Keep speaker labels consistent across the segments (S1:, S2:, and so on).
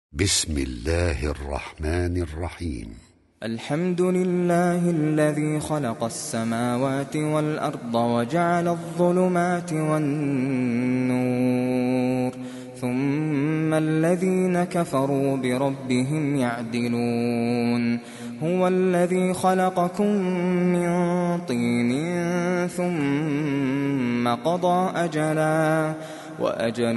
S1: بسم الله الرحمن الرحيم.
S2: الحمد لله الذي خلق السماوات والأرض وجعل الظلمات والنور ثم الذين كفروا بربهم يعدلون. هو الذي خلقكم من طين ثم قضى أجلا وأجل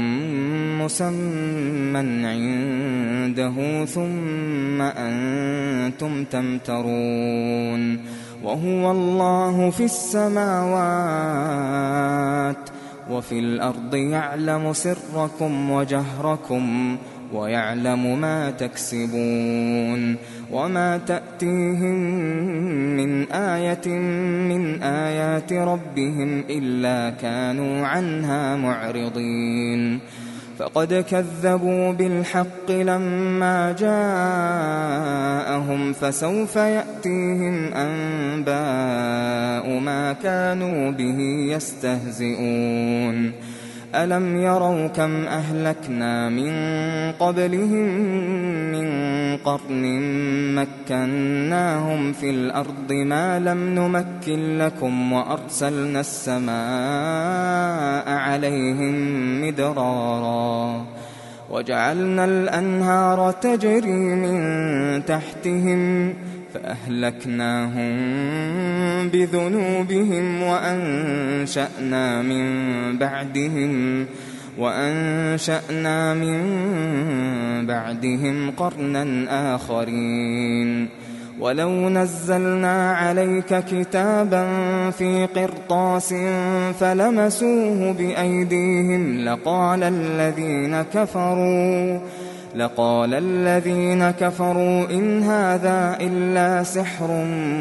S2: مسمى عنده ثم أنتم تمترون. وهو الله في السماوات وفي الأرض يعلم سركم وجهركم ويعلم ما تكسبون. وما تأتيهم من آية من آيات ربهم إلا كانوا عنها معرضين. فقد كذبوا بالحق لما جاءهم فسوف يأتيهم أنباء ما كانوا به يستهزئون. ألم يروا كم أهلكنا من قبلهم من قرن مكناهم في الأرض ما لم نمكن لكم وأرسلنا السماء عليهم مدرارا وجعلنا الأنهار تجري من تحتهم فأهلكناهم بذنوبهم وأنشأنا من بعدهم قرنا آخرين. ولو نزلنا عليك كتابا في قرطاس فلمسوه بأيديهم لقال الذين كفروا إن هذا إلا سحر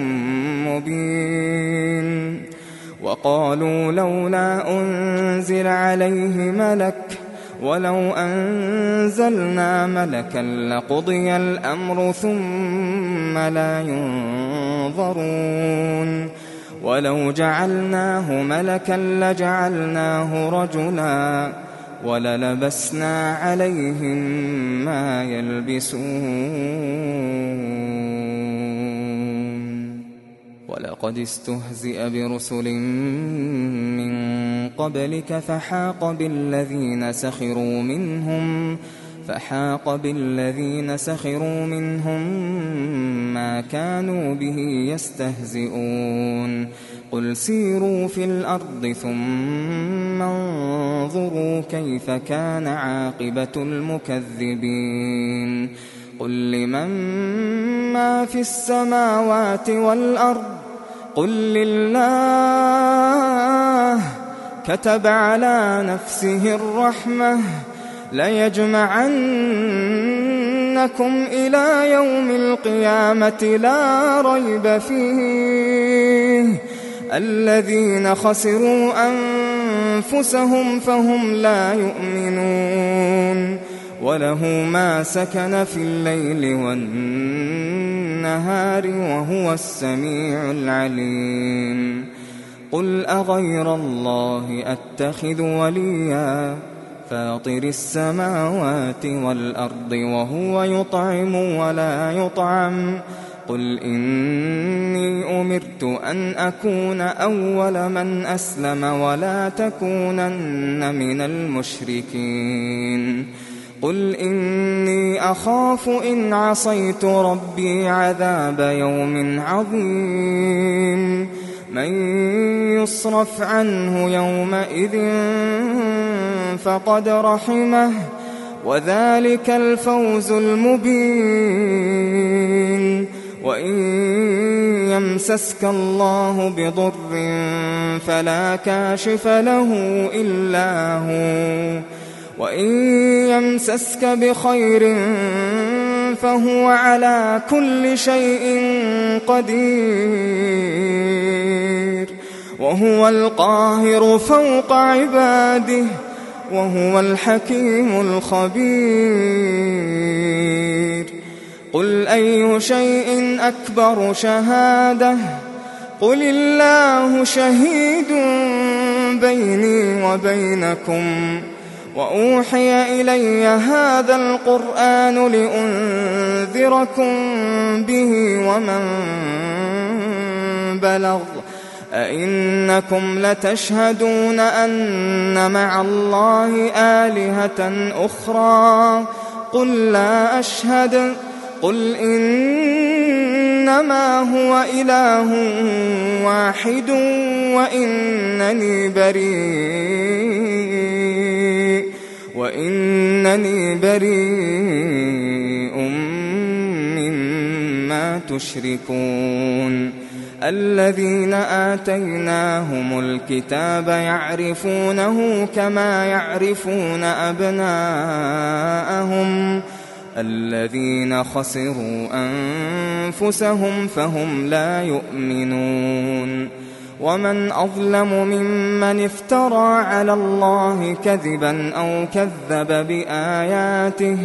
S2: مبين. وقالوا لولا أنزل عليه ملك ولو أنزلنا ملكا لقضي الأمر ثم لا ينظرون. ولو جعلناه ملكا لجعلناه رجلا وللبسنا عليهم ما يلبسون. ولقد استهزئ برسل من قبلك فحاق بالذين سخروا منهم ما كانوا به يستهزئون. قل سيروا في الأرض ثم انظروا كيف كان عاقبة المكذبين. قل لمن ما في السماوات والأرض قل لله كتب على نفسه الرحمة ليجمعنكم إلى يوم القيامة لا ريب فيه. الذين خسروا أنفسهم فهم لا يؤمنون. وله ما سكن في الليل والنهار وهو السميع العليم. قل أغير الله أتخذ وليا فاطر السماوات والأرض وهو يطعم ولا يطعم. قل إني أمرت أن أكون أول من أسلم ولا تكونن من المشركين. قل إني أخاف إن عصيت ربي عذاب يوم عظيم. من يصرف عنه يومئذ فقد رحمه وذلك الفوز المبين. وإن يمسسك الله بضر فلا كاشف له إلا هو وإن يمسسك بخير فهو على كل شيء قدير. وهو القاهر فوق عباده وهو الحكيم الخبير. قل أي شيء أكبر شهادة قل الله شهيد بيني وبينكم وأوحي إلي هذا القرآن لأنذركم به ومن بلغ أئنكم لتشهدون أن مع الله آلهة أخرى قل لا أشهد قل إنما هو إله واحد وإنني بريء مما تشركون الذين آتيناهم الكتاب يعرفونه كما يعرفون أبناءهم الذين خسروا أنفسهم فهم لا يؤمنون ومن أظلم ممن افترى على الله كذبا أو كذب بآياته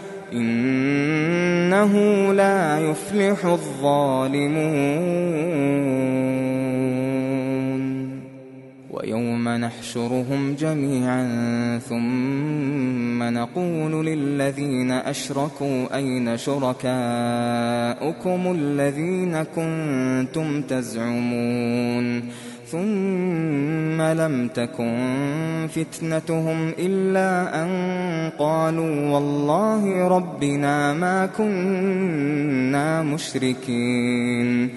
S2: إنه لا يفلح الظالمون ويوم نحشرهم جميعا ثم نقول للذين أشركوا أين شركاؤكم الذين كنتم تزعمون ثم لم تكن فتنتهم إلا أن قالوا والله ربنا ما كنا مشركين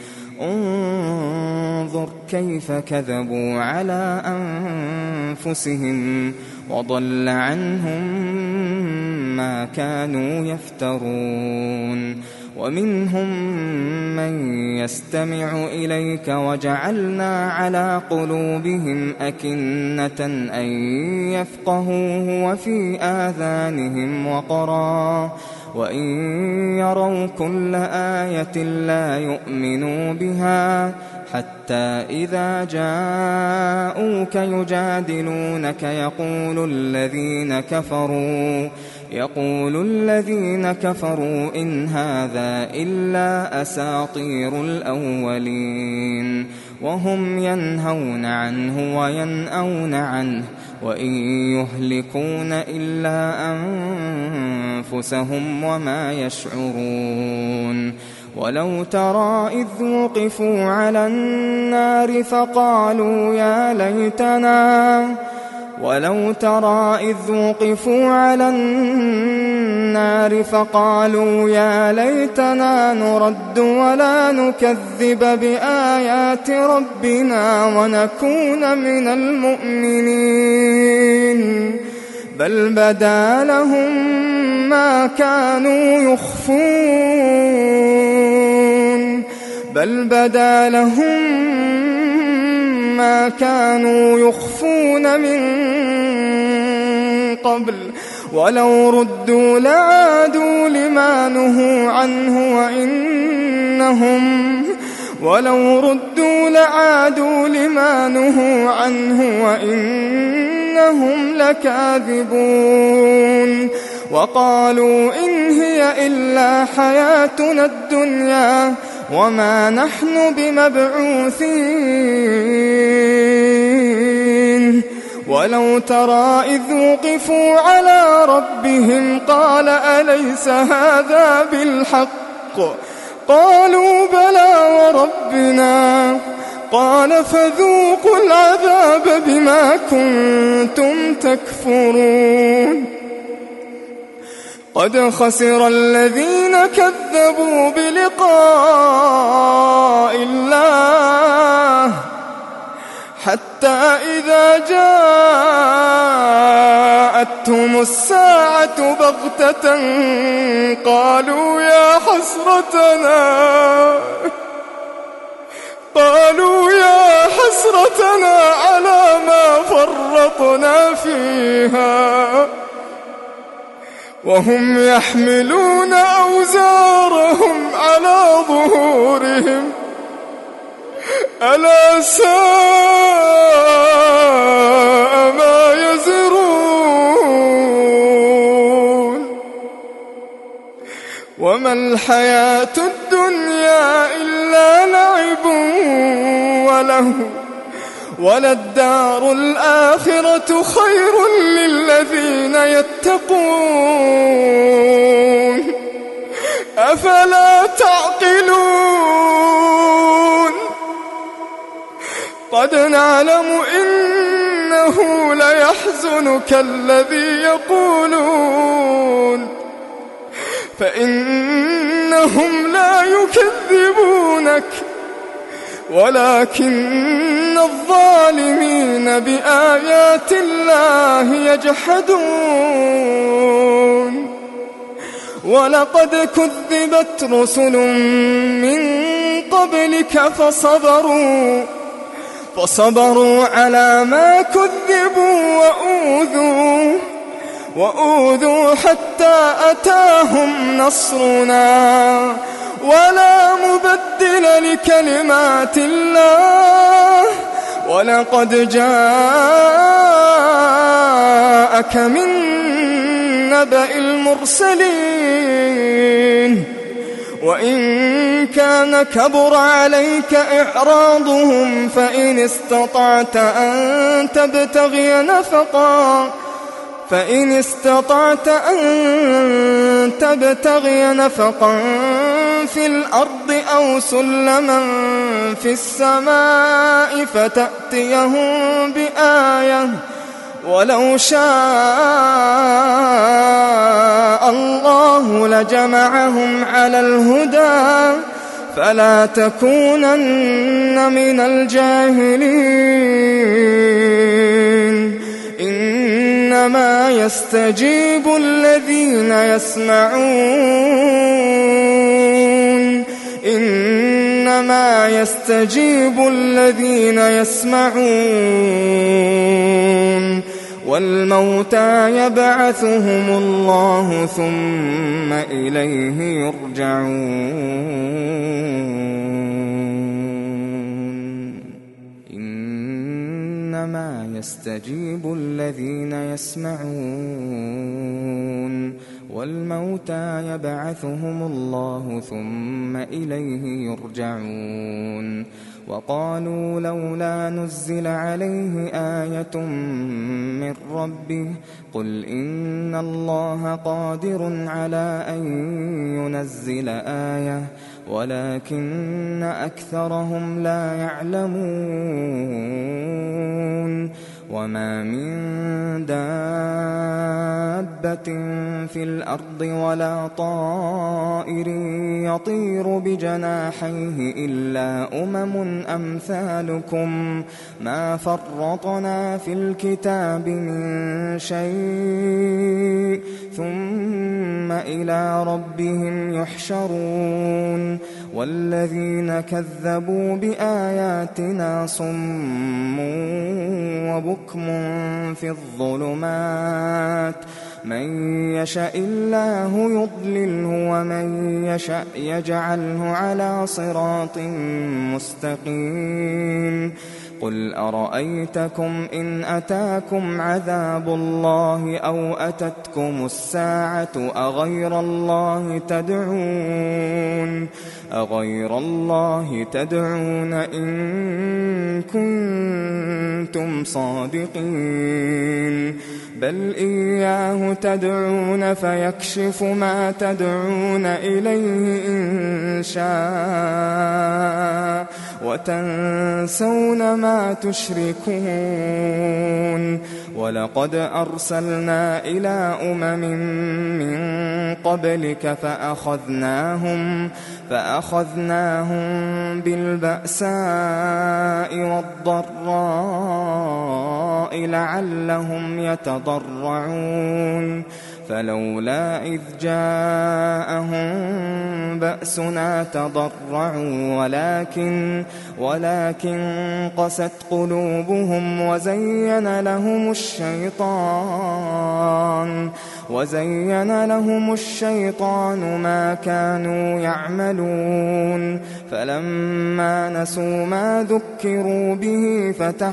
S2: انظر كيف كذبوا على أنفسهم وضل عنهم ما كانوا يفترون ومنهم من يستمع إليك وجعلنا على قلوبهم أكنة أن يفقهوه وفي آذانهم وقرا وإن يروا كل آية لا يؤمنوا بها حتى إذا جاءوك يجادلونك يقول الذين كفروا إن هذا إلا أساطير الأولين وهم ينهون عنه وينأون عنه وإن يهلكون إلا أنفسهم وما يشعرون ولو ترى إذ وقفوا على النار فقالوا يا ليتنا نرد ولا نكذب بآيات ربنا ونكون من المؤمنين بل بدا لهم ما كانوا يخفون من قبل ولو ردوا لعادوا لما نهوا عنه وإنهم لكاذبون وقالوا إن هي إلا حياتنا الدنيا وما نحن بمبعوثين ولو ترى إذ وقفوا على ربهم قال أليس هذا بالحق قالوا بلى وربنا قال فذوقوا العذاب بما كنتم تكفرون قد خسر الذين كذبوا بلقاء الله حتى إذا جاءتهم الساعة بغتة قالوا يا حسرتنا على ما فرطنا فيها وهم يحملون أوزارهم على ظهورهم ألا ساء ما يزرون وما الحياة الدنيا إلا لعب وللدار الآخرة خير للذين يتقون أفلا تعقلون قد نعلم إنه ليحزنك الذي يقولون فإنهم لا يكذبونك ولكن الظالمين بآيات الله يجحدون ولقد كذبت رسل من قبلك فصبروا على ما كذبوا وأوذوا حتى أتاهم نصرنا ولا مبدل لكلمات الله ولقد جاءك من نبأ المرسلين وإن كان كبر عليك إعراضهم فإن استطعت أن تبتغي نفقا في الأرض أو سلما في السماء فتأتيهم بآية ولو شاء الله لجمعهم على الهدى فلا تكونن من الجاهلين إنما يستجيب الذين يسمعون والموتى يبعثهم الله ثم إليه يرجعون إنما يستجيب الذين يسمعون والموتى يبعثهم الله ثم إليه يرجعون وقالوا لولا نزل عليه آية من ربه قل إن الله قادر على أن ينزل آية ولكن أكثرهم لا يعلمون وما من دابة في الأرض ولا طائر يطير بجناحيه إلا أمثالكم ما فرطنا في الكتاب من شيء ثم إلى ربهم يحشرون والذين كذبوا بآياتنا صم وبكم في الظلمات من يشاء الله يضلله ومن يشاء يجعله على صراط مستقيم قل أرأيتكم إن أتاكم عذاب الله أو أتتكم الساعة أغير الله تدعون إن كنتم صادقين بل إياه تدعون فيكشف ما تدعون إليه إن شاء وتنسون ما تشركون ولقد أرسلنا إلى من قبلك فأخذناهم بالبأساء والضراء لعلهم يتضرعون فلولا إذ جاءهم بأسنا تضرعوا ولكن قست قلوبهم وزين لهم الشيطان ما كانوا يعملون فلما نسوا ما ذكروا به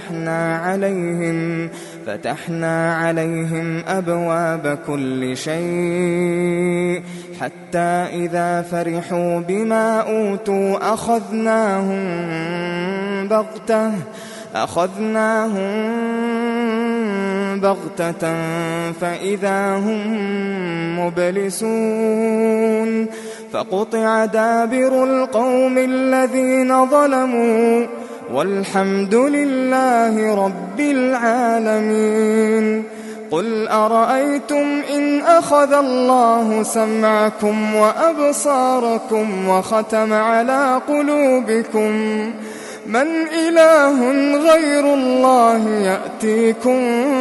S2: فتحنا عليهم أبواب كل شيء حتى إذا فرحوا أخذناهم بغتة فإذا هم مبلسون فقطع دابر القوم الذين ظلموا والحمد لله رب العالمين. قل أرأيتم إن أخذ الله سمعكم وأبصاركم وختم على قلوبكم من إله غير الله يأتيكم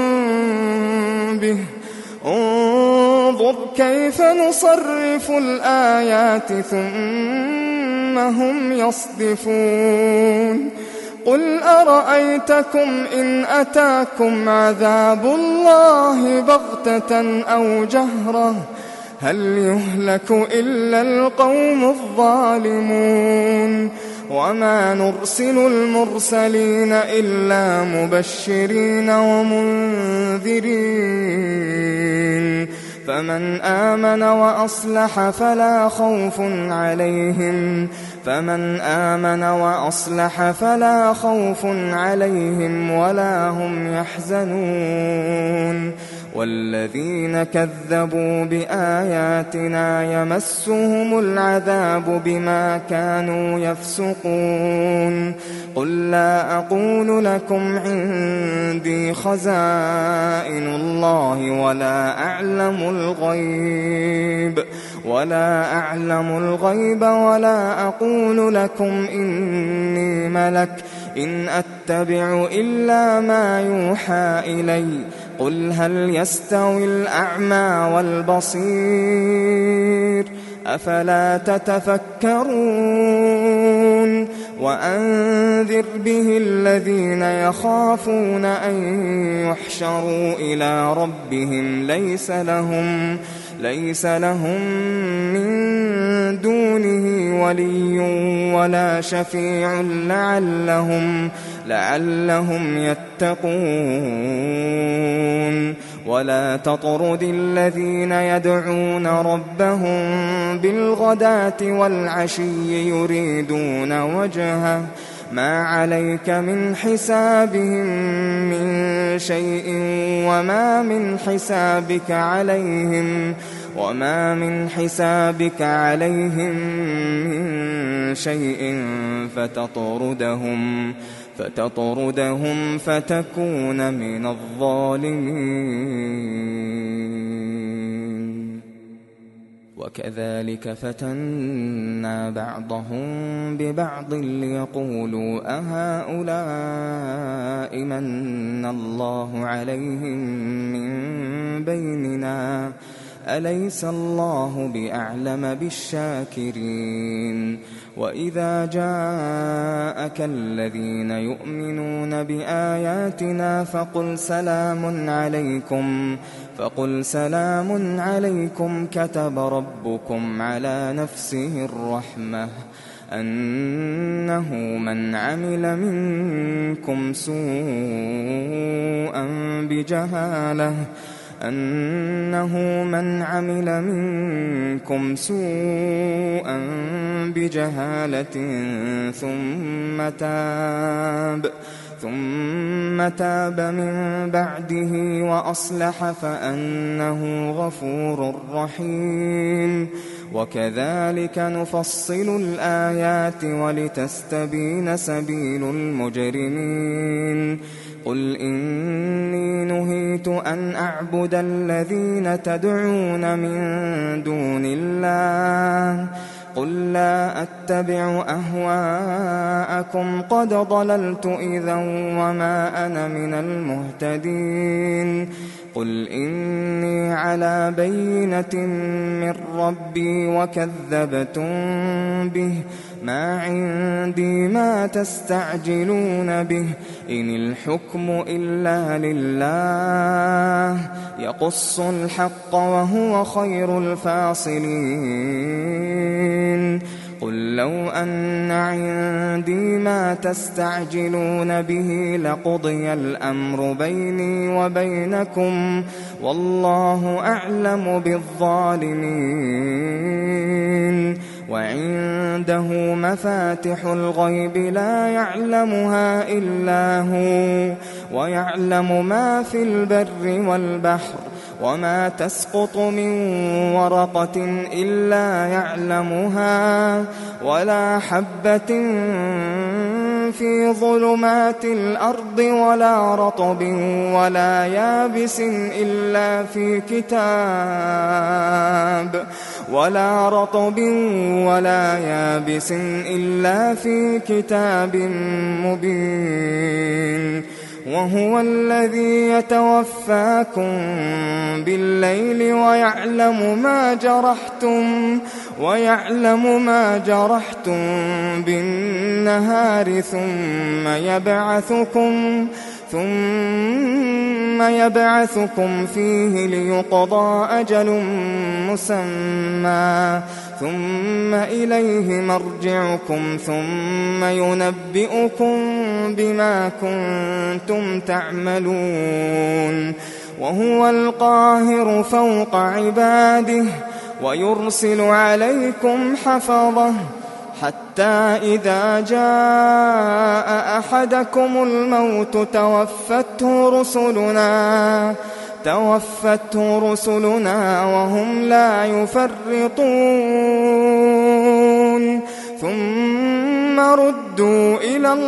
S2: به انظر كيف نصرف الآيات ثم هم يصدفون. قل أرأيتكم إن أتاكم عذاب الله بغتة أو جهرة هل يهلك إلا القوم الظالمون. وما نرسل المرسلين إلا مبشرين ومنذرين فمن آمن وأصلح فلا خوف عليهم ولا هم يحزنون. والذين كذبوا بآياتنا يمسهم العذاب بما كانوا يفسقون. قل لا أقول لكم عندي خزائن الله ولا أعلم الغيب ولا أقول لكم إني ملك إن أتبع إلا ما يوحى إلي. قل هل يستوي الأعمى والبصير أفلا تتفكرون. وأنذر به الذين يخافون أن يحشروا إلى ربهم ليس لهم من دونه ولي ولا شفيع لعلهم يتقون. ولا تطرد الذين يدعون ربهم بالغداة والعشي يريدون وجهه ما عليك من حسابهم من شيء وما من حسابك عليهم من شيء فتطردهم فتكون من الظالمين. وكذلك فتنا بعضهم ببعض ليقولوا أهؤلاء من الله عليهم من بيننا أليس الله بأعلم بالشاكرين. وإذا جاءك الذين يؤمنون بآياتنا فقل سلام عليكم كتب ربكم على نفسه الرحمة أنه من عمل منكم سوءا بجهالة ثم تاب من بعده وأصلح فأنه غفور رحيم. وكذلك نفصل الآيات ولتستبين سبيل المجرمين. قل إني نهيت أن أعبد الذين تدعون من دون الله قل لا أتبع أهواءكم قد ضللت إذا وما أنا من المهتدين. قل إني على بينة من ربي وكذبتم به ما عندي ما تستعجلون به إن الحكم إلا لله يقص الحق وهو خير الفاصلين. قل لو أن عندي ما تستعجلون به لقضي الأمر بيني وبينكم والله أعلم بالظالمين. وعنده مفاتح الغيب لا يعلمها إلا هو ويعلم ما في البر والبحر وما تسقط من ورقة إلا يعلمها ولا حبة في ظلمات الأرض ولا رطب ولا يابس إلا في كتاب مبين وهو الذي يتوفاكم بالليل ويعلم ما جرحتم بالنهار ثم يبعثكم فيه ليقضى أجل مسمى ثم إليه مرجعكم ثم ينبئكم بما كنتم تعملون وهو القاهر فوق عباده ويرسل عليكم حفظة حتى إذا جاء أحدكم الموت توفته رسلنا وهم لا يفرطون ثم ردوا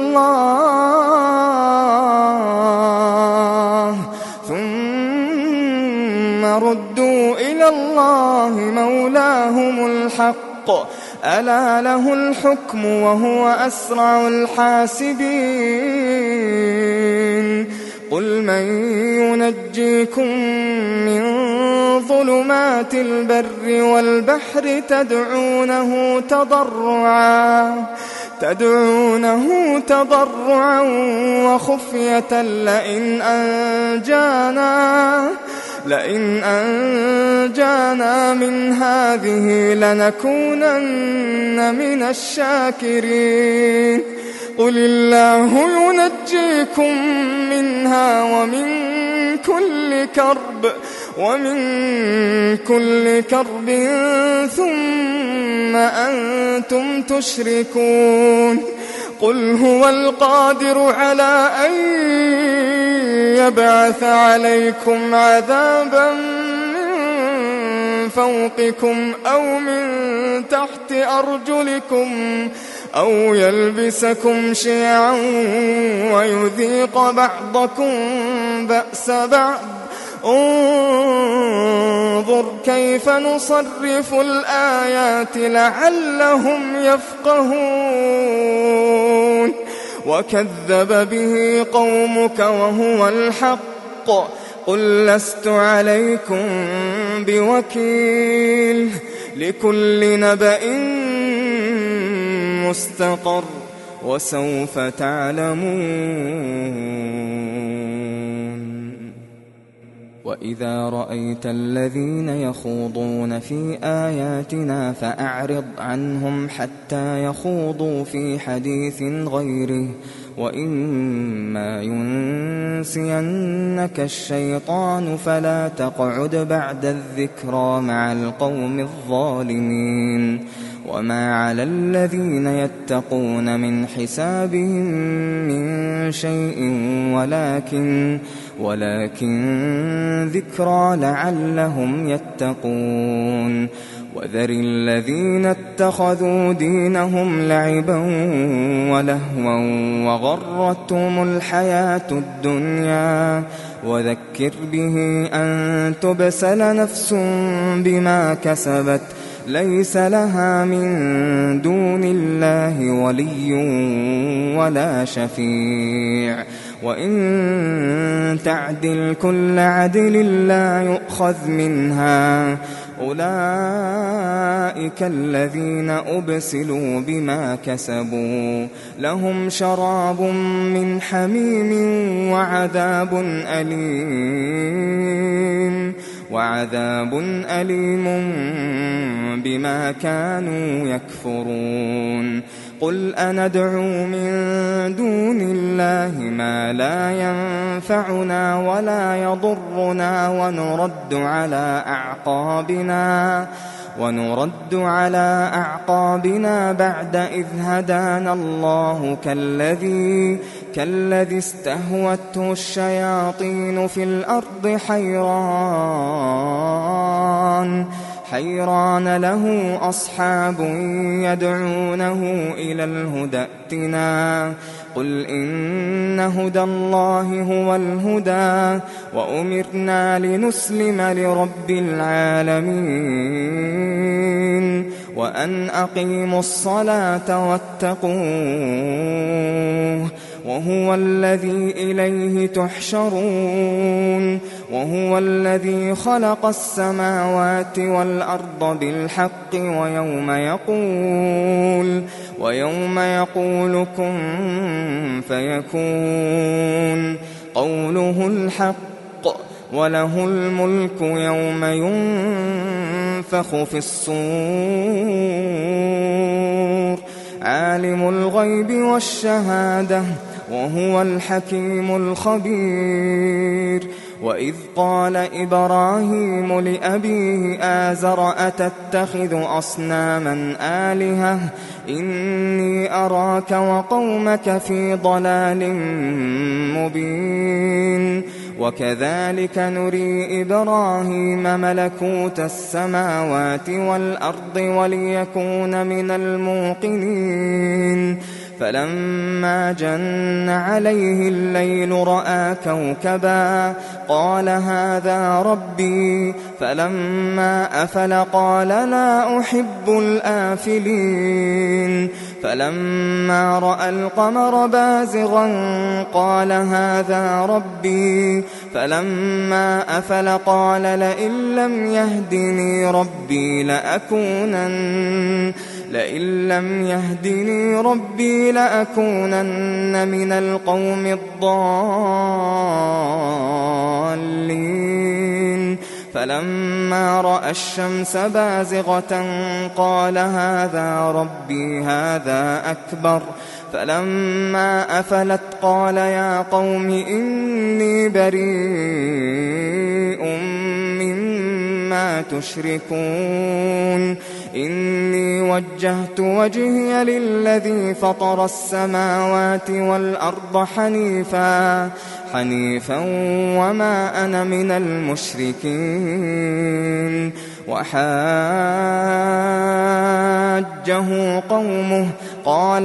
S2: إلى الله مولاهم الحق ألا له الحكم وهو أسرع الحاسبين قل من ينجيكم من ظلمات البر والبحر تدعونه تضرعا وخفية لئن أنجانا من هذه لنكونن من الشاكرين قل الله ينجيكم منها ومن كل كرب ثم أنتم تشركون قل هو القادر على أن يبعث عليكم عذابا من فوقكم أو من تحت أرجلكم أو يلبسكم شيعا ويذيق بعضكم بأس بعض انظر كيف نصرف الآيات لعلهم يفقهون وكذب به قومك وهو الحق قل لست عليكم بوكيل لكل نبأ مستقر وسوف تعلمون وإذا رأيت الذين يخوضون في آياتنا فأعرض عنهم حتى يخوضوا في حديث غيره وإما ينسينك الشيطان فلا تقعد بعد الذكرى مع القوم الظالمين وما على الذين يتقون من حسابهم من شيء ولكن ذكرى لعلهم يتقون وذر الذين اتخذوا دينهم لعبا ولهوا وغرتهم الحياة الدنيا وذكر به أن تبسل نفس بما كسبت ليس لها من دون الله ولي ولا شفيع وإن تعدل كل عدل لا يؤخذ منها أولئك الذين أبسلوا بما كسبوا لهم شراب من حميم وعذاب أليم بما كانوا يكفرون قل أندعو من دون الله ما لا ينفعنا ونرد على أعقابنا بعد إذ هدانا الله كالذي استهوته الشياطين في الأرض حيران له أصحاب يدعونه إلى الهدى ائتنا قل إن هدى الله هو الهدى وأمرنا لنسلم لرب العالمين وأن أقيموا الصلاة واتقوه وهو الذي إليه تحشرون وهو الذي خلق السماوات والأرض بالحق ويوم يقول كن فيكون قوله الحق وله الملك يوم ينفخ في الصور عالم الغيب والشهادة وهو الحكيم الخبير وإذ قال إبراهيم لأبيه آزر أتتخذ أصناما آلهة إني أراك وقومك في ضلال مبين وكذلك نري إبراهيم ملكوت السماوات والأرض وليكون من الموقنين فلما جن عليه الليل رأى كوكبا قال هذا ربي فلما أفل قال لا أحب الآفلين فلما رأى القمر بازغا قال هذا ربي فلما أفل قال لئن لم يهدني ربي لأكونن من القوم الضالين فلما رأى الشمس بازغة قال هذا ربي هذا أكبر فلما أفلت قال يا قوم إني بريء مما تشركون إني وجهت وجهي للذي فطر السماوات والأرض حنيفا وما أنا من المشركين وحاجه قومه قال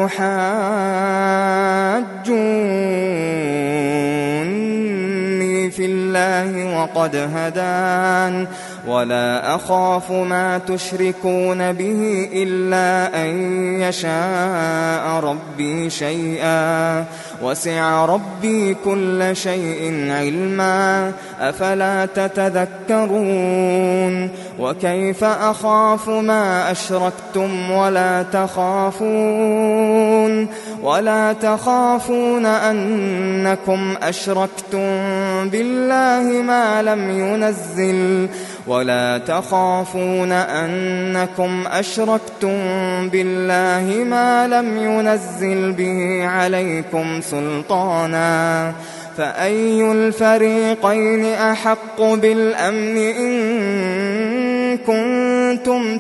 S2: أتحاجوني في الله وقد هدان ولا أخاف ما تشركون به إلا أن يشاء ربي شيئا وسع ربي كل شيء علما أفلا تتذكرون وكيف أخاف ما أشركتم ولا تخافون أنكم أشركتم بالله ما لم ينزل به عليكم سلطانا فأي الفريقين أحق بالأمن إن كنتم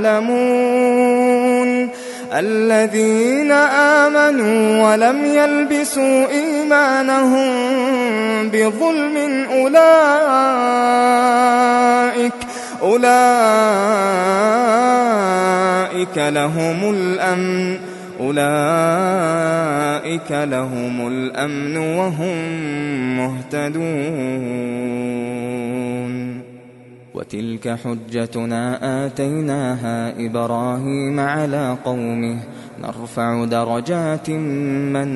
S2: تعلمون الذين آمنوا ولم يلبسوا إيمانهم بظلم أولئك لهم الأمن وهم مهتدون وتلك حجتنا آتيناها إبراهيم على قومه نرفع درجات من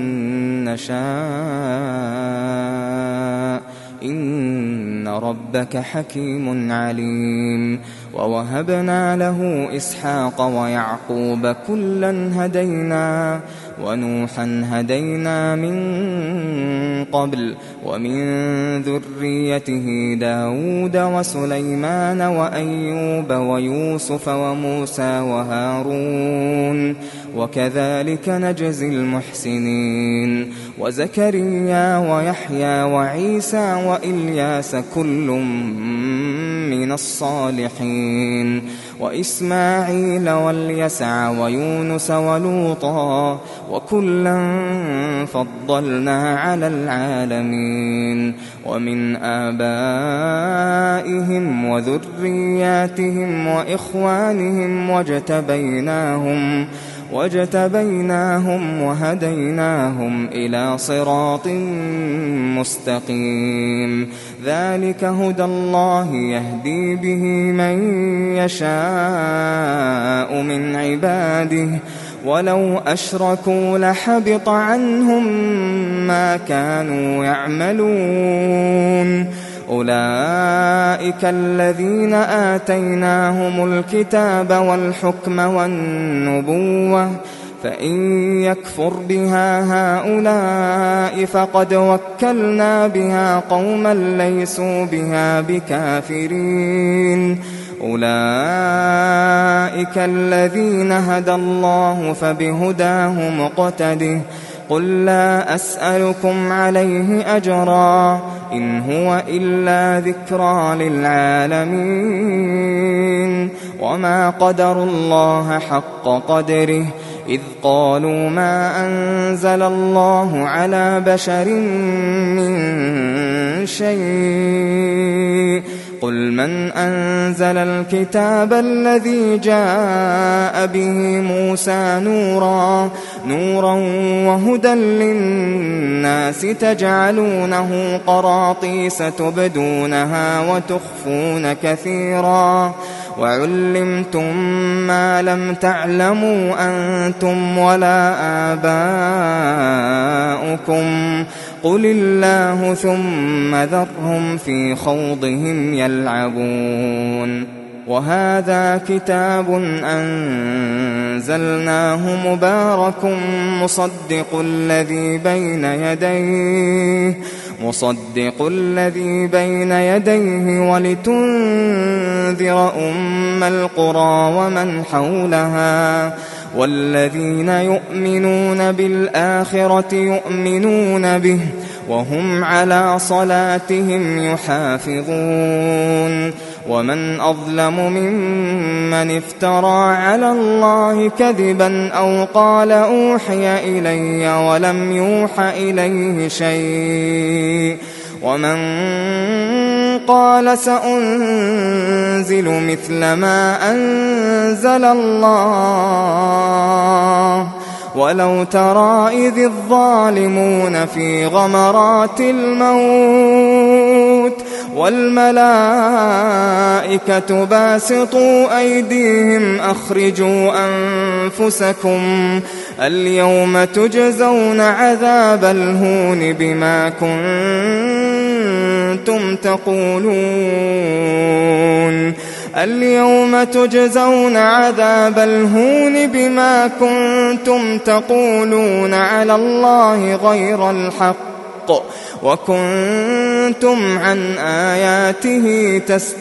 S2: نشاء إن ربك حكيم عليم ووهبنا له إسحاق ويعقوب كلا هدينا ونوحا هدينا من قبل ومن ذريته داود وسليمان وأيوب ويوسف وموسى وهارون وكذلك نجزي المحسنين وزكريا ويحيى وعيسى وإلياس كل من الصالحين وإسماعيل واليسع ويونس ولوطا وكلا فضلنا على العالمين ومن آبائهم وذرياتهم وإخوانهم واجتبيناهم وهديناهم إلى صراط مستقيم ذلك هدى الله يهدي به من يشاء من عباده ولو أشركوا لحبط عنهم ما كانوا يعملون أولئك الذين آتيناهم الكتاب والحكم والنبوة فإن يكفر بها هؤلاء فقد وكلنا بها قوما ليسوا بها بكافرين أولئك الذين هدى الله فبهداه مقتده قل لا أسألكم عليه أجرا إن هو إلا ذكرى للعالمين وما قدروا الله حق قدره إذ قالوا ما أنزل الله على بشر من شيء قل من أنزل الكتاب الذي جاء به موسى نورا وهدى للناس تجعلونه قراطيس تبدونها وتخفون كثيرا وعلمتم ما لم تعلموا أنتم ولا آباؤكم قل الله ثم ذرهم في خوضهم يلعبون وهذا كتاب أنزلناه مبارك مصدق الذي بين يديه ولتنذر أم القرى ومن حولها والذين يؤمنون بالآخرة يؤمنون به وهم على صلاتهم يحافظون ومن أظلم ممن افترى على الله كذبا أو قال أوحي إلي ولم يوح إليه شيء ومن قال سأنزل مثل ما أنزل الله ولو ترى إذ الظالمون في غمرات الموت والملائكة باسطوا أيديهم أخرجوا أنفسكم اليوم تجزون عذاب الهون بما كنتم تقولون اليوم تجزون عذاب الهون بما كنتم تقولون على الله غير الحق وكنتم عن آياته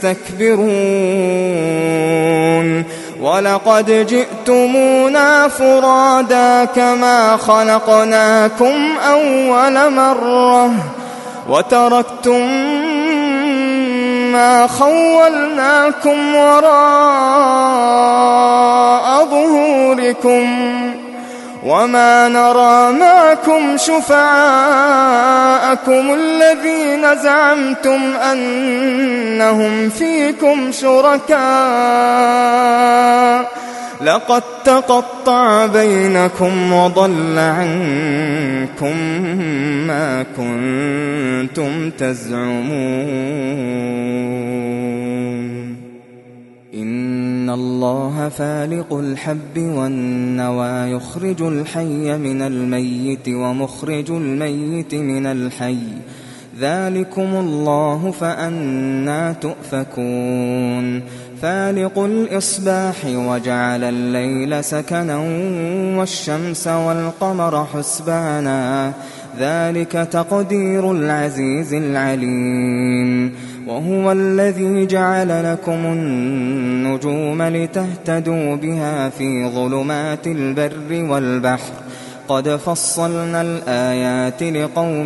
S2: تستكبرون ولقد جئتمونا فرادا كما خلقناكم أول مرة وتركتم ما خولناكم وراء ظهوركم وما نرى معكم شفعاءكم الذين زعمتم أنهم فيكم شركاء لقد تقطع بينكم وضل عنكم ما كنتم تزعمون إن الله فالق الحب والنوى يخرج الحي من الميت ومخرج الميت من الحي ذلكم الله فأنى تؤفكون فالق الإصباح وجعل الليل سكنا والشمس والقمر حسبانا ذلك تقدير العزيز العليم وهو الذي جعل لكم النجوم لتهتدوا بها في ظلمات البر والبحر قد فصلنا الآيات لقوم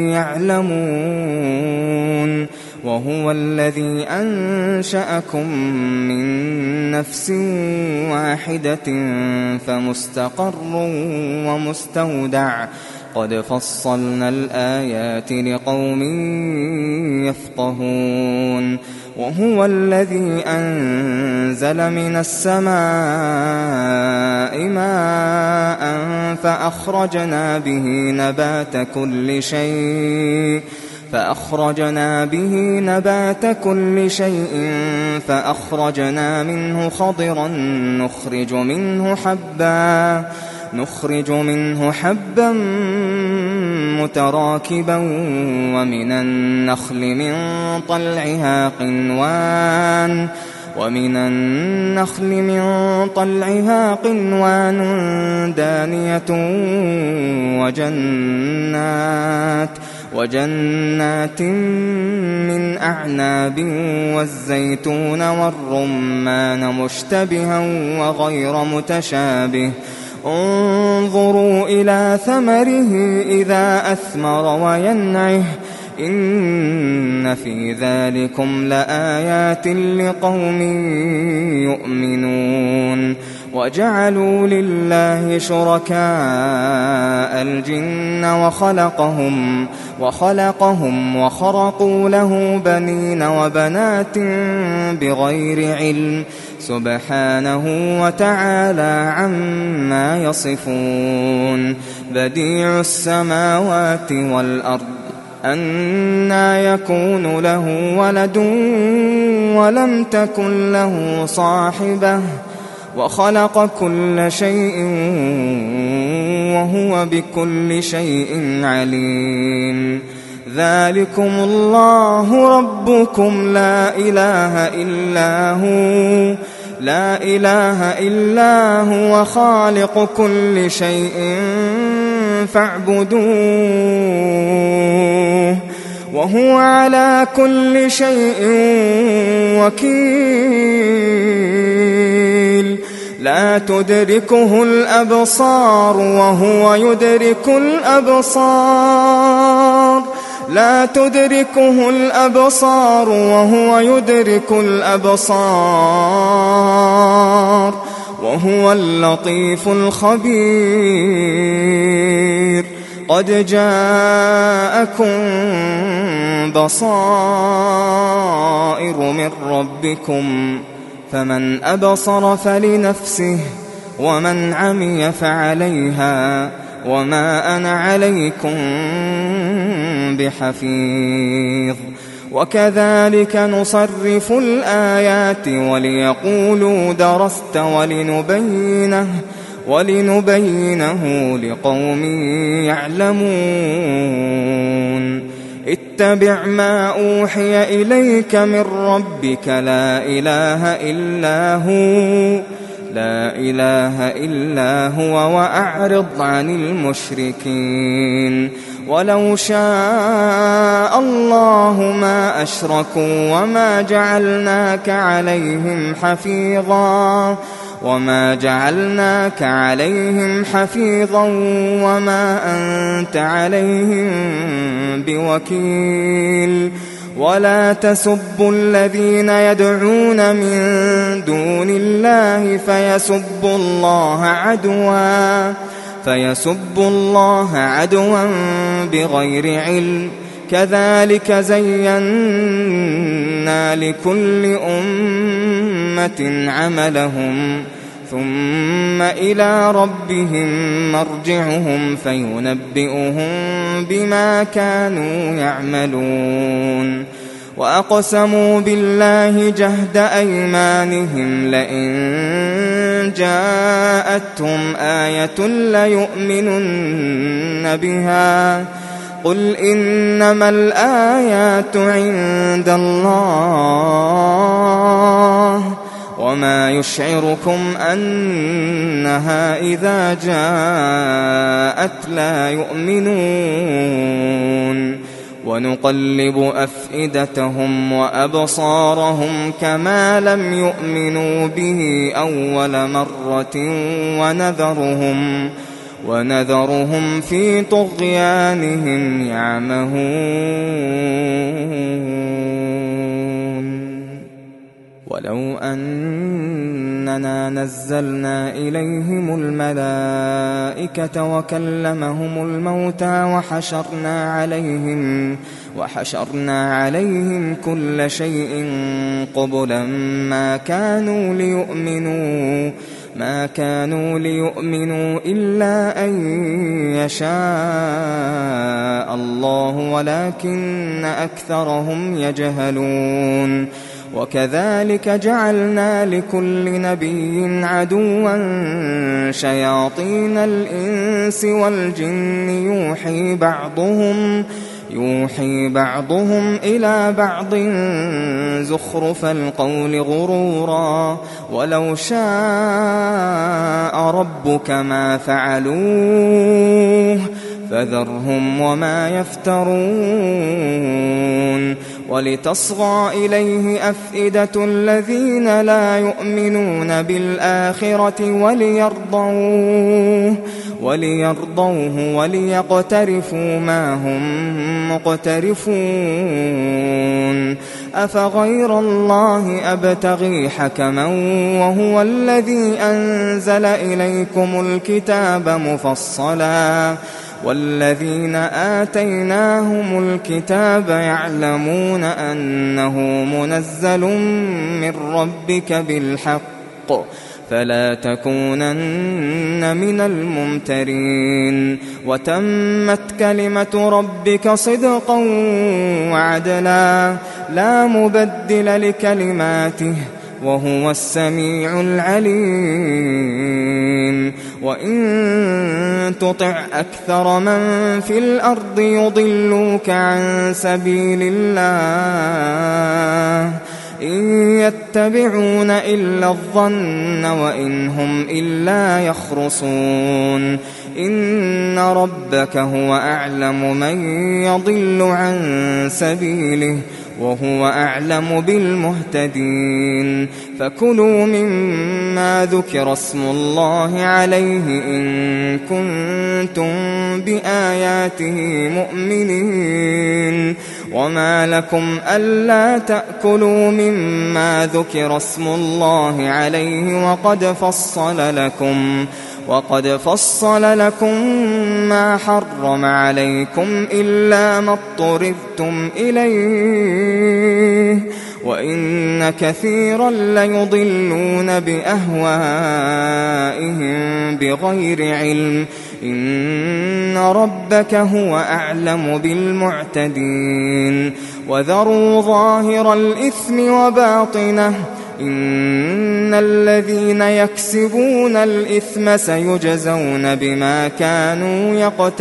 S2: يعلمون وهو الذي أنشأكم من نفس واحدة فمستقر ومستودع قد فصلنا الآيات لقوم يفقهون وهو الذي أنزل من السماء ماء فأخرجنا به نبات كل شيء فأخرجنا منه خضرا نخرج منه حبا متراكبا ومن النخل من طلعها قنوان دانية وجنات من أعناب والزيتون والرمان مشتبها وغير متشابه انظروا إلى ثمره إذا أثمر وينعه إن في ذلكم لآيات لقوم يؤمنون وجعلوا لله شركاء الجن وخلقهم وخرقوا له بنين وبنات بغير علم سبحانه وتعالى عما يصفون بديع السماوات والأرض أنى يكون له ولد ولم تكن له صاحبة وخلق كل شيء وهو بكل شيء عليم ذلكم الله ربكم لا إله إلا هو خالق كل شيء فاعبدوه وهو على كل شيء وكيل لا تدركه الأبصار وهو يدرك الأبصار وهو اللطيف الخبير قد جاءكم بصائر من ربكم فمن أبصر فلنفسه ومن عمي فعليها وما أنا عليكم بحفيظ وكذلك نصرف الآيات وليقولوا درست ولنبينه لقوم يعلمون اتبع ما أوحي إليك من ربك لا إله إلا هو وأعرض عن المشركين ولو شاء الله ما أشركوا وما جعلناك عليهم حفيظا وما أنت عليهم بوكيل ولا تسبوا الذين يدعون من دون الله فيسبوا الله عدوا بغير علم كذلك زينا لكل أمة عملهم ثم إلى ربهم مرجعهم فينبئهم بما كانوا يعملون وأقسموا بالله جهد أيمانهم لئن جاءتهم آية ليؤمنن بها قل إنما الآيات عند الله وما يشعركم أنها إذا جاءت لا يؤمنون ونقلب أفئدتهم وأبصارهم كما لم يؤمنوا به أول مرة ونذرهم في طغيانهم يعمهون. ولو أننا نزلنا إليهم الملائكة وكلمهم الموتى وحشرنا عليهم كل شيء قبلا ما كانوا ليؤمنوا إلا أن يشاء الله ولكن أكثرهم يجهلون. وكذلك جعلنا لكل نبي عدوا شياطين الإنس والجن يوحي بعضهم إلى بعض زخرف القول غرورا ولو شاء ربك ما فعلوه فذرهم وما يفترون. ولتصغى إليه أفئدة الذين لا يؤمنون بالآخرة وليرضوه وليقترفوا ما هم مقترفون. أفغير الله أبتغي حكما وهو الذي أنزل إليكم الكتاب مفصلا والذين آتيناهم الكتاب يعلمون أنه منزل من ربك بالحق فلا تكونن من الممترين. وتمت كلمة ربك صدقا وعدلا لا مبدل لكلماته وهو السميع العليم. وإن تطع أكثر من في الأرض يضلوك عن سبيل الله إن يتبعون إلا الظن وإن هم إلا يخرصون. إن ربك هو أعلم من يضل عن سبيله وهو أعلم بالمهتدين. فكلوا مما ذكر اسم الله عليه إن كنتم بآياته مؤمنين. وما لكم ألا تأكلوا مما ذكر اسم الله عليه وقد فصل لكم ما حرم عليكم إلا ما اضطررتم إليه وإن كثيرا ليضلون بأهوائهم بغير علم. إن ربك هو أعلم بالمعتدين. وذروا ظاهر الإثم وباطنه إن الذين يكسبون الإثم سيجزون بما كانوا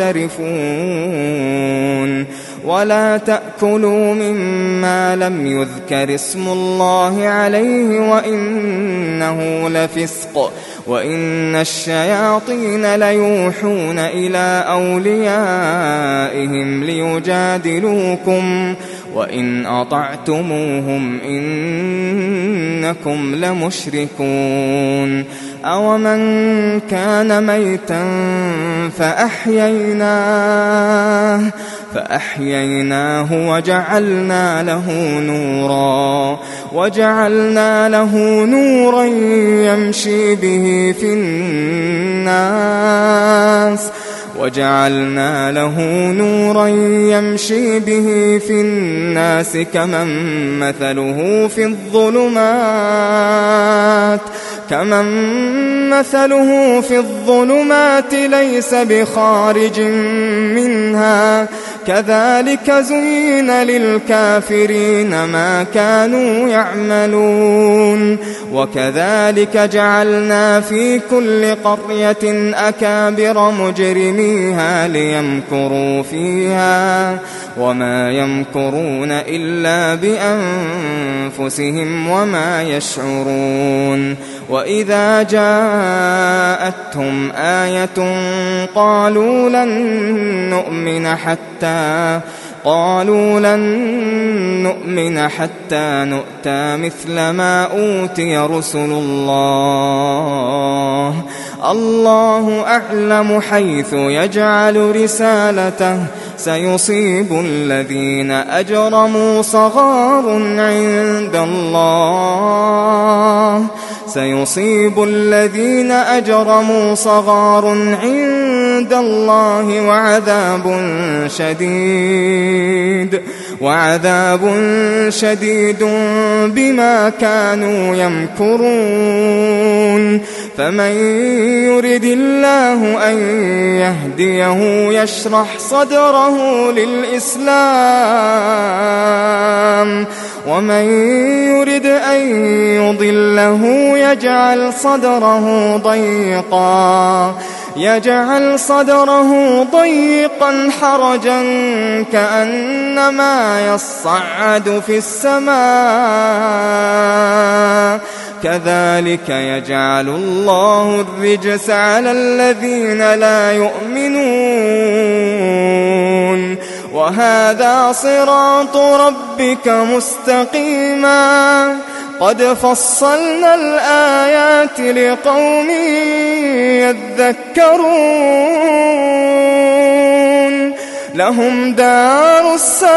S2: يقترفون. ولا تأكلوا مما لم يذكر اسم الله عليه وإنه لفسق وإن الشياطين ليوحون إلى أوليائهم ليجادلوكم وإن أطعتموهم إنكم لمشركون. أومن كان ميتا فأحييناه وجعلنا له نورا يمشي به في الناس كمن مثله في الظلمات ليس بخارج منها كذلك زين للكافرين ما كانوا يعملون. وكذلك جعلنا في كل قرية أكابر مجرميها ليمكروا فيها وما يمكرون إلا بأنفسهم وما يشعرون. وإذا جاءتهم آية قالوا لن نؤمن حتى نؤتى مثل ما أوتي رسل الله الله أعلم حيث يجعل رسالته سيصيب الذين أجرموا صغار عند الله وعذاب شديد بما كانوا يمكرون فمن يرد الله أن يهديه يشرح صدره للإسلام ومن يرد أن يضله يجعل صدره ضيقا حرجا كأنما يصعد في السماء كذلك يجعل الله الرجس على الذين لا يؤمنون وهذا صراط ربك مستقيما قد فصلنا الآيات لقوم يذكرون لهم دار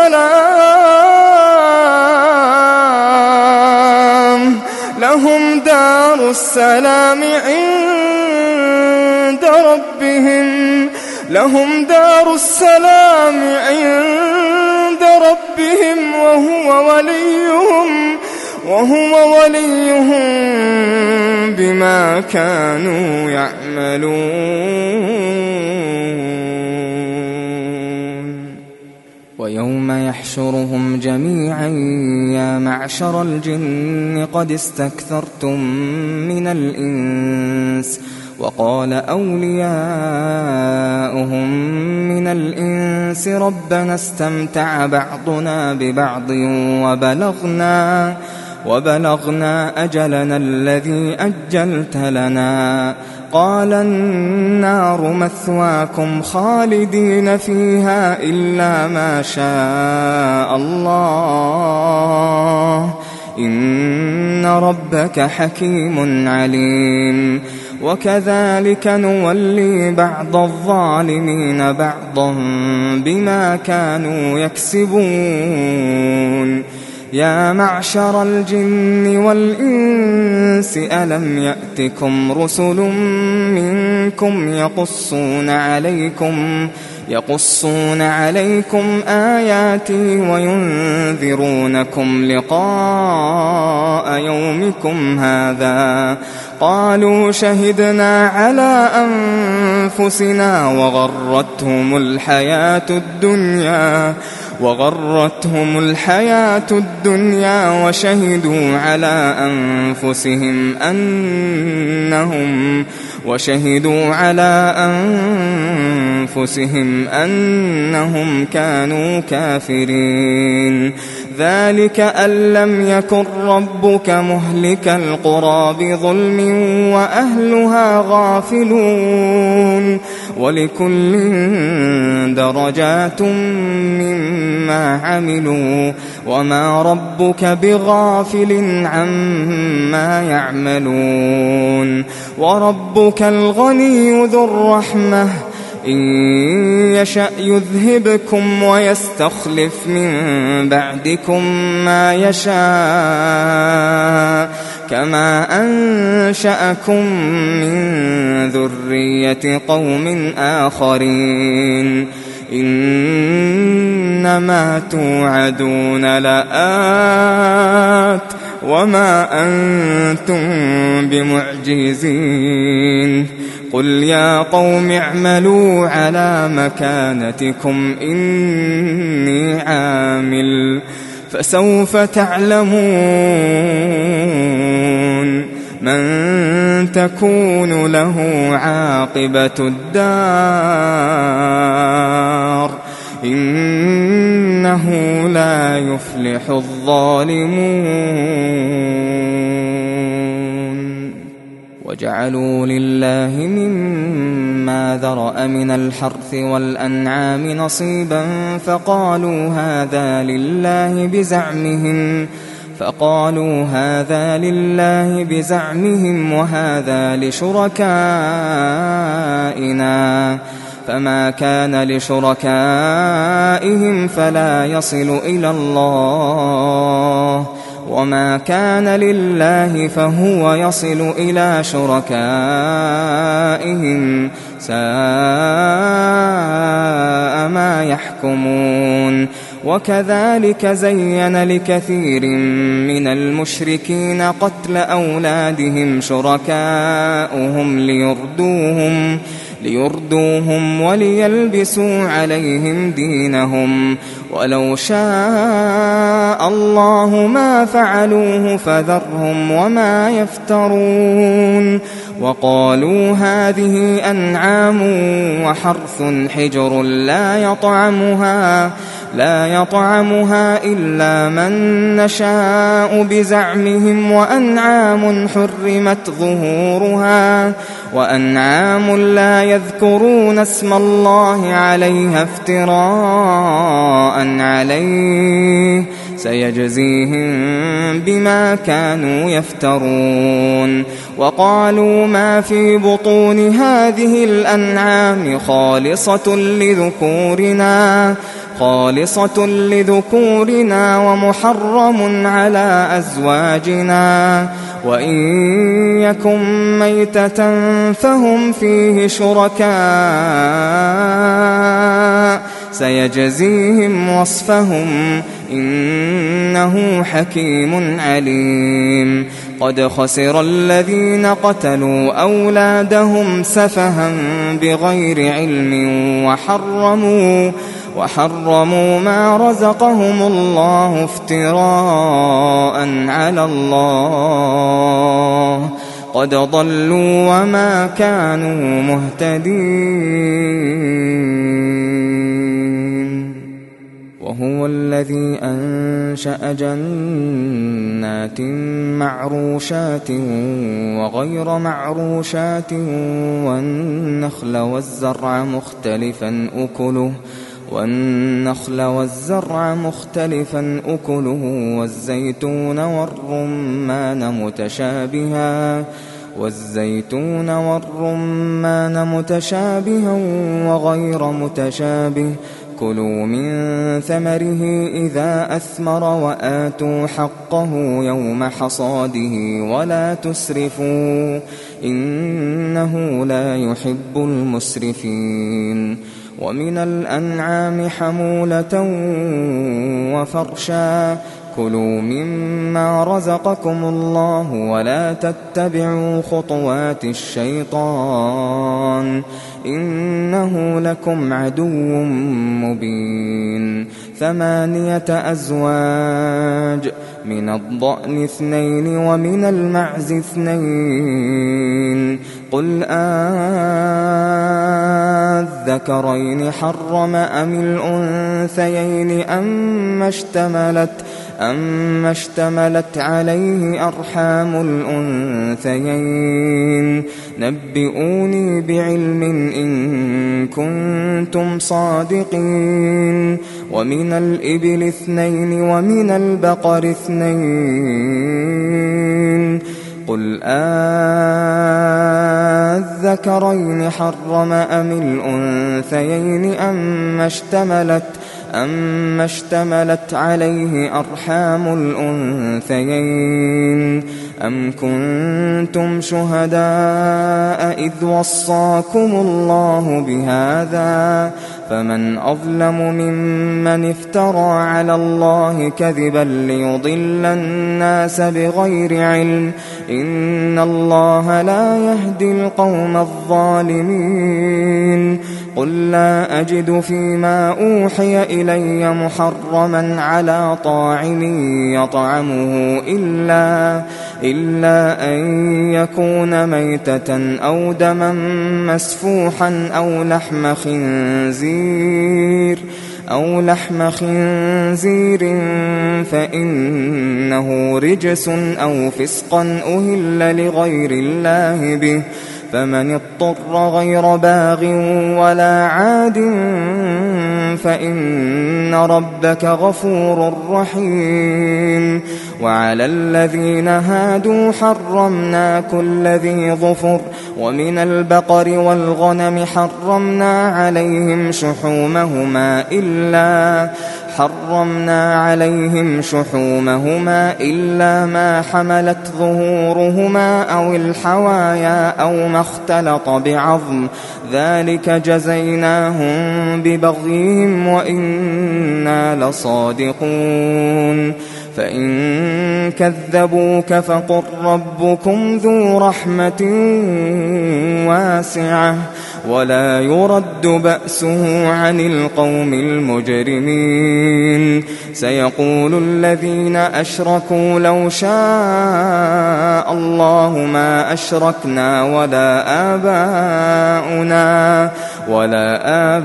S2: السلام عند ربهم وهو وليهم بما كانوا يعملون ويوم يحشرهم جميعا يا معشر الجن قد استكثرتم من الإنس وقال أولياؤهم من الإنس ربنا استمتع بعضنا ببعض وبلغنا أجلنا الذي أجلت لنا قال النار مثواكم خالدين فيها إلا ما شاء الله إن ربك حكيم عليم وكذلك نولي بعض الظالمين بعضا بما كانوا يكسبون يا معشر الجن والإنس ألم يأتكم رسل منكم يقصون عليكم آياتي وينذرونكم لقاء يومكم هذا قالوا شهدنا على أنفسنا وغرتهم الحياة الدنيا وشهدوا على أنفسهم أنهم كانوا كافرين ذلك أن لم يكن ربك مهلك القرى بظلم وأهلها غافلون ولكل درجات مما عملوا وما ربك بغافل عما يعملون وربك الغني ذو الرحمة إن يشأ يذهبكم ويستخلف من بعدكم ما يشاء كما أنشأكم من ذرية قوم آخرين إنما توعدون لآت وما أنتم بمعجزين قل يا قوم اعملوا على مكانتكم إني عامل فسوف تعلمون من تكون له عاقبة الدار إنه لا يفلح الظالمون وجعلوا لله مما ذرأ من الحرث والأنعام نصيبا فقالوا هذا لله بزعمهم فقالوا هذا لله بزعمهم وهذا لشركائنا، فما كان لشركائهم فلا يصل إلى الله، وما كان لله فهو يصل إلى شركائهم، ساء ما يحكمون. وكذلك زين لكثير من المشركين قتل أولادهم شركاؤهم ليردوهم وليلبسوا عليهم دينهم، ولو شاء الله ما فعلوه فذرهم وما يفترون. وقالوا هذه أنعام وحرث حجر لا يطعمها إلا من نشاء بزعمهم، وأنعام حرمت ظهورها، وأنعام لا يذكرون اسم الله عليها افتراء عليه، سيجزيهم بما كانوا يفترون. وقالوا ما في بطون هذه الأنعام خالصة لذكورنا ومحرم على أزواجنا، وإن يكن ميتة فهم فيه شركاء، سيجزيهم وصفهم إنه حكيم عليم. قد خسر الذين قتلوا أولادهم سفها بغير علم وحرموا ما رزقهم الله افتراء على الله، قد ضلوا وما كانوا مهتدين. وهو الذي أنشأ جنات معروشات وغير معروشات والنخل والزرع مختلفا أكله والزيتون والرمان متشابها وغير متشابه، كلوا من ثمره إذا أثمر وآتوا حقه يوم حصاده ولا تسرفوا إنه لا يحب المسرفين. ومن الأنعام حمولة وفرشا، كلوا مما رزقكم الله ولا تتبعوا خطوات الشيطان إنه لكم عدو مبين. 8 أزواج، من الضأن 2 ومن المعز 2، قل أذكرين حرم أم الأنثيين أم اشتملت عليه أرحام الأنثيين، نبئوني بعلم إن كنتم صادقين. ومن الإبل 2 ومن البقر 2، قل أذكرين حرم أم الأنثيين أم اشتملت عليه أرحام الأنثيين، أم كنتم شهداء إذ وصاكم الله بهذا، فمن أظلم ممن افترى على الله كذبا ليضل الناس بغير علم، إن الله لا يهدي القوم الظالمين. قل لا أجد فيما أوحي إلي محرما على طاعم يطعمه إلا أن يكون ميتة أو دما مسفوحا أو لحم خنزير فإنه رجس أو فسقا أهل لغير الله به، فمن اضطر غير باغ ولا عاد فإن ربك غفور رحيم. وعلى الذين هادوا حرمنا كل ذي ظفر، ومن البقر والغنم حرمنا عليهم شحومهما إلا ما حملت ظهورهما أو الحوايا أو ما اختلط بعظم، ذلك جزيناهم ببغيهم وإنا لصادقون. فإن كذبوك فقل ربكم ذو رحمة واسعة ولا يرد بأسه عن القوم المجرمين. سيقول الذين أشركوا لو شاء الله ما أشركنا ولا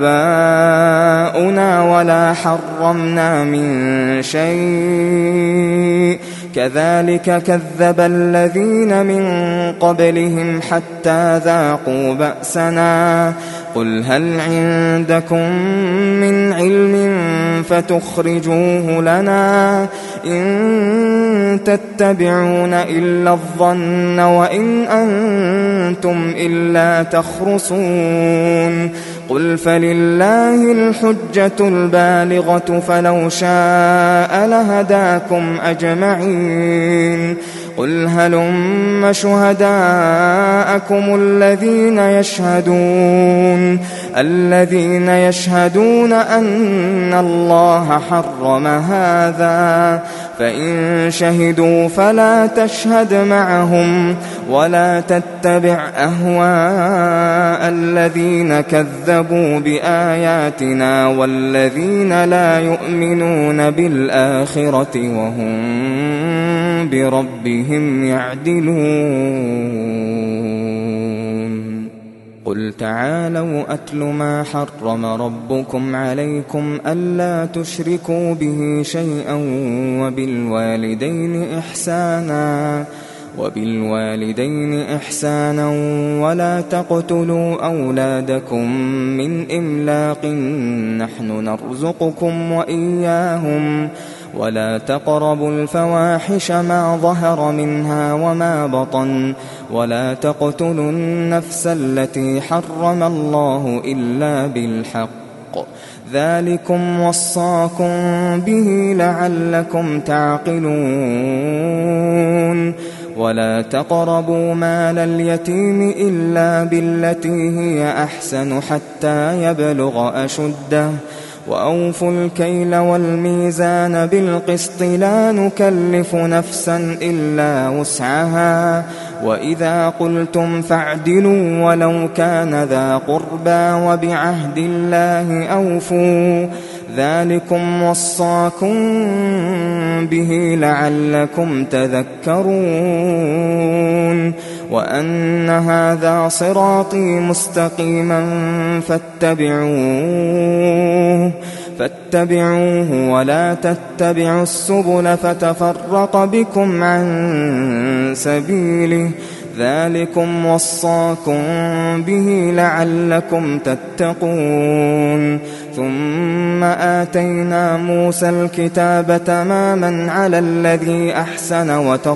S2: آباؤنا ولا حرمنا من شيء كذلك كذب الذين من قبلهم حتى ذاقوا بأسنا. قل هل عندكم من علم فتخرجوه لنا؟ إن تتبعون إلا الظن وإن أنتم إلا تخرصون. قل فلله الحجة البالغة فلو شاء لهداكم أجمعين. قل هلم شهداءكم الذين يشهدون أن الله حرم هذا، فإن شهدوا فلا تشهد معهم ولا تتبع أهواء الذين كذبوا بآياتنا والذين لا يؤمنون بالآخرة وهم بربهم يعدلون. قل تعالوا أتل ما حرم ربكم عليكم ألا تشركوا به شيئا وبالوالدين إحسانا ولا تقتلوا أولادكم من إملاق نحن نرزقكم وإياهم ولا تقربوا الفواحش ما ظهر منها وما بطن ولا تقتلوا النفس التي حرم الله إلا بالحق ذلكم وصاكم به لعلكم تعقلون. ولا تقربوا مال اليتيم إلا بالتي هي أحسن حتى يبلغ أشده وأوفوا الكيل والميزان بالقسط لا نكلف نفسا إلا وسعها وإذا قلتم فاعدلوا ولو كان ذا قربى وبعهد الله أوفوا ذلكم وصاكم به لعلكم تذكرون. وأن هذا صراطي مستقيما فاتبعوه ولا تتبعوا السبل فتفرق بكم عن سبيله ذلكم وصاكم به لعلكم تتقون. ثم آتينا موسى الكتاب تماما على الذي أحسن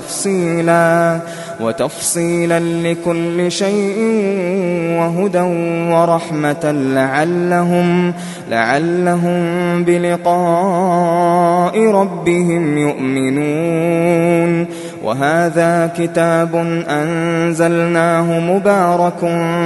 S2: وتفصيلا لكل شيء وهدى ورحمة لعلهم بلقاء ربهم يؤمنون. وهذا كتاب أنزلناه مبارك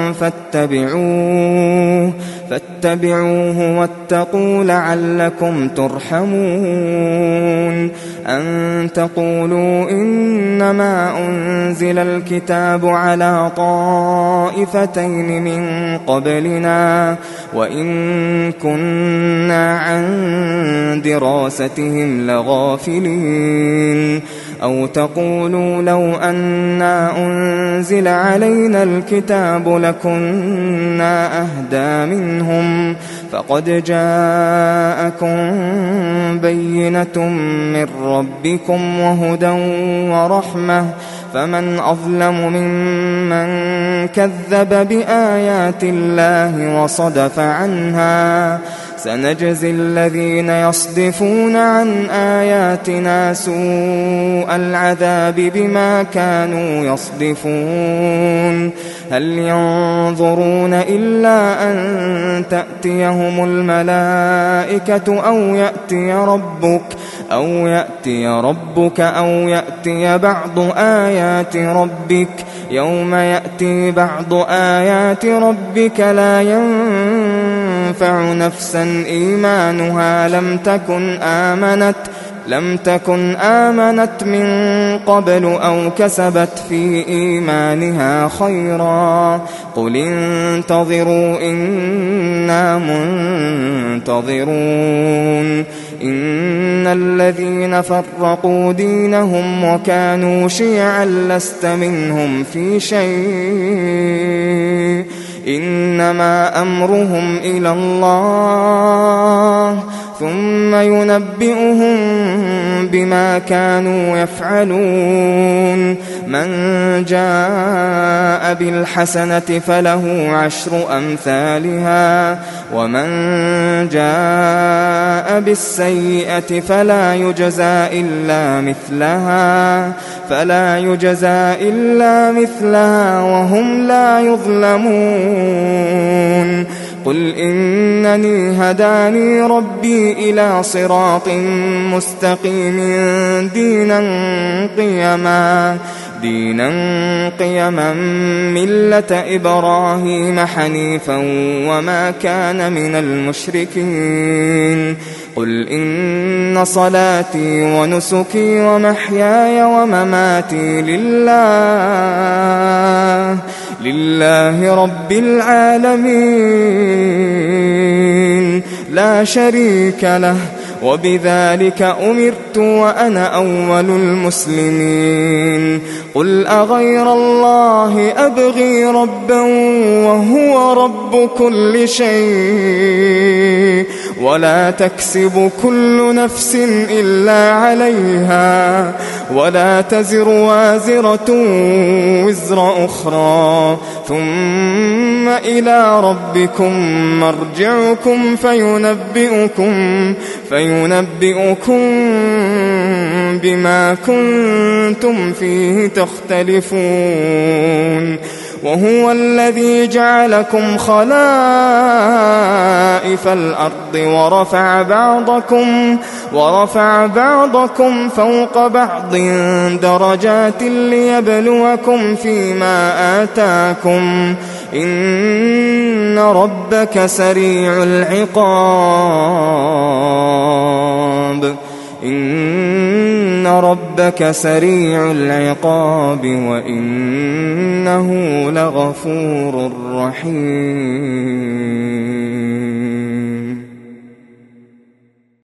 S2: فاتبعوه واتقوا لعلكم ترحمون. أن تقولوا إنما أنزل الكتاب على طائفتين من قبلنا وإن كنا عن دراستهم لغافلين. أو تقولوا لو أنا أنزل علينا الكتاب لكنا أهدى منهم فقد جاءكم بينة من ربكم وهدى ورحمة فمن أظلم ممن كذب بآيات الله وصدف عنها سنجزي الذين يصدفون عن آياتنا سوء العذاب بما كانوا يصدفون هل ينظرون إلا أن تأتيهم الملائكة أو يأتي ربك أو يأتي بعض آيات ربك يوم يأتي بعض آيات ربك لا ينفع نفسا إيمانها لم تكن آمنت من قبل أو كسبت في إيمانها خيرا قل انتظروا إنا منتظرون إن الذين فرقوا دينهم وكانوا شيعا لست منهم في شيء إنما أمرهم إلى الله ثم ينبئهم بما كانوا يفعلون من جاء بالحسنة فله 10 أمثالها ومن جاء بالسيئة فلا يجزى إلا مثلها وهم لا يظلمون قل إنني هداني ربي إلى صراط مستقيم دينا قيما ملة إبراهيم حنيفا وما كان من المشركين قل إن صلاتي ونسكي ومحياي ومماتي لله رب العالمين لا شريك له وبذلك أمرت وأنا أول المسلمين قل أغير الله أبغي ربا وهو رب كل شيء ولا تكسب كل نفس إلا عليها ولا تزر وازرة وزر أخرى ثم إلى ربكم مرجعكم فينبئكم بما كنتم فيه تختلفون وهو الذي جعلكم خلائف الأرض ورفع بعضكم فوق بعض درجات ليبلوكم فيما آتاكم إن ربك سريع العقاب وإنه لغفور رحيم